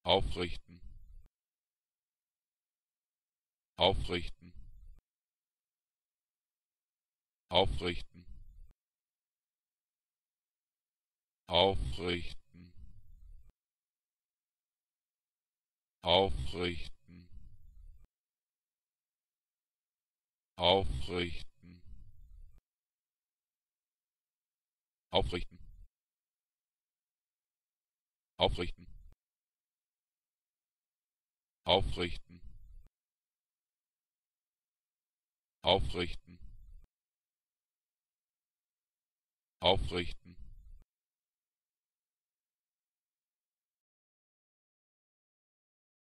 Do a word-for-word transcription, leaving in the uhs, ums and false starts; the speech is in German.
aufrichten, aufrichten, aufrichten, aufrichten, aufrichten, aufrichten, aufrichten, aufrichten, aufrichten, aufrichten, aufrichten,